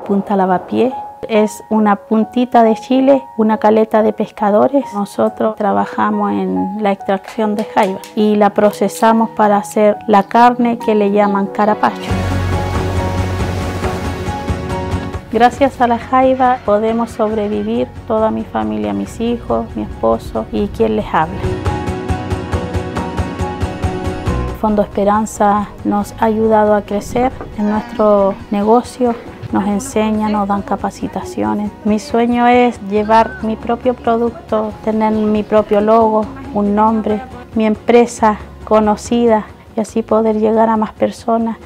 Punta Lavapiés. Es una puntita de Chile, una caleta de pescadores. Nosotros trabajamos en la extracción de jaiba y la procesamos para hacer la carne que le llaman carapacho. Gracias a la jaiba podemos sobrevivir toda mi familia, mis hijos, mi esposo y quien les habla. Fondo Esperanza nos ha ayudado a crecer en nuestro negocio, nos enseñan, nos dan capacitaciones. Mi sueño es llevar mi propio producto, tener mi propio logo, un nombre, mi empresa conocida y así poder llegar a más personas.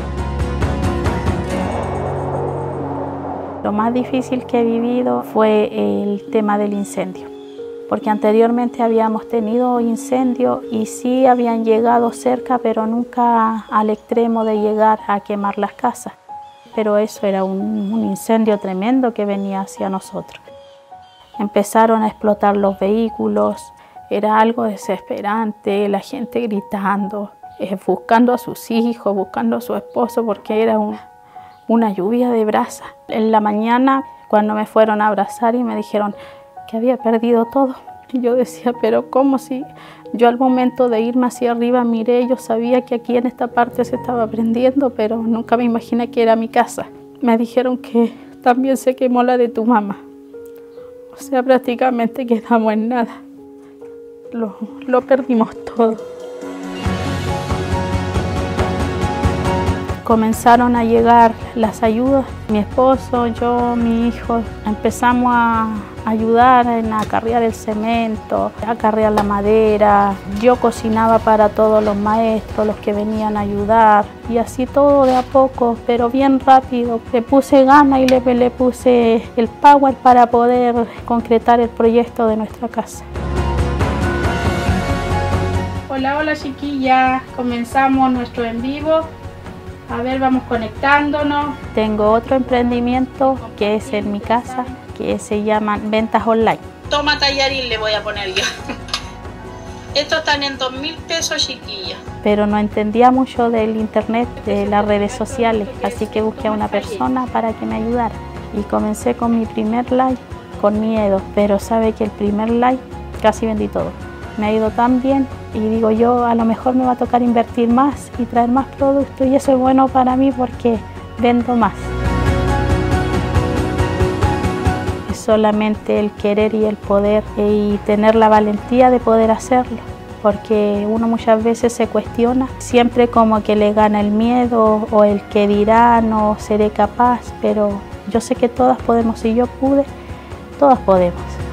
Lo más difícil que he vivido fue el tema del incendio, porque anteriormente habíamos tenido incendios y sí habían llegado cerca, pero nunca al extremo de llegar a quemar las casas. Pero eso era un incendio tremendo que venía hacia nosotros. Empezaron a explotar los vehículos, era algo desesperante, la gente gritando, buscando a sus hijos, buscando a su esposo, porque era una lluvia de brasa. En la mañana, cuando me fueron a abrazar y me dijeron que había perdido todo, yo decía, pero ¿cómo? Si yo al momento de irme hacia arriba miré, yo sabía que aquí en esta parte se estaba prendiendo, pero nunca me imaginé que era mi casa. Me dijeron que también se quemó la de tu mamá. O sea, prácticamente quedamos en nada. Lo perdimos todo. Comenzaron a llegar las ayudas. Mi esposo, yo, mi hijo, empezamos a ayudar en acarrear el cemento, a acarrear la madera. Yo cocinaba para todos los maestros, los que venían a ayudar. Y así todo de a poco, pero bien rápido. Le puse ganas y le puse el power para poder concretar el proyecto de nuestra casa. Hola, hola chiquillas. Comenzamos nuestro en vivo. A ver, vamos conectándonos. Tengo otro emprendimiento que es en mi casa, que se llama Ventas Online. Toma tallarín le voy a poner yo. Estos están en 2.000 pesos, chiquillas. Pero no entendía mucho del internet, de las redes sociales, así que busqué a una persona para que me ayudara. Y comencé con mi primer live con miedo, pero sabe que el primer live casi vendí todo. Me ha ido tan bien y digo yo, a lo mejor me va a tocar invertir más y traer más productos y eso es bueno para mí porque vendo más. Es solamente el querer y el poder y tener la valentía de poder hacerlo, porque uno muchas veces se cuestiona, siempre como que le gana el miedo o el que dirá no seré capaz, pero yo sé que todas podemos, si yo pude, todas podemos.